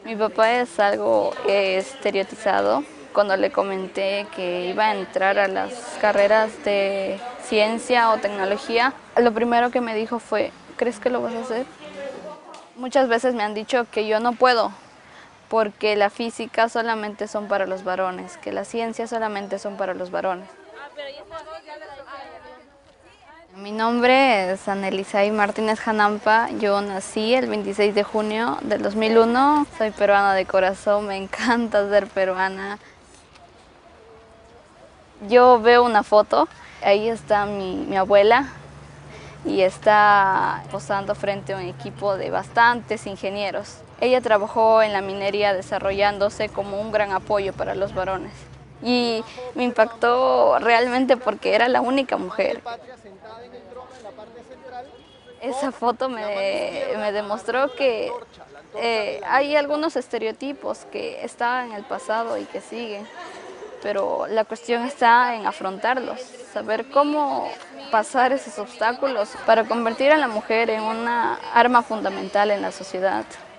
Mi papá es algo estereotizado. Cuando le comenté que iba a entrar a las carreras de ciencia o tecnología, lo primero que me dijo fue, ¿crees que lo vas a hacer? Muchas veces me han dicho que yo no puedo, porque la física solamente son para los varones, que la ciencia solamente son para los varones. Mi nombre es Anelizay Martínez Janampa, yo nací el 26 de junio del 2001, soy peruana de corazón, me encanta ser peruana. Yo veo una foto, ahí está mi abuela y está posando frente a un equipo de bastantes ingenieros. Ella trabajó en la minería desarrollándose como un gran apoyo para los varones. Y me impactó realmente porque era la única mujer. Esa foto me demostró que hay algunos estereotipos que estaban en el pasado y que siguen, pero la cuestión está en afrontarlos, saber cómo pasar esos obstáculos para convertir a la mujer en una arma fundamental en la sociedad.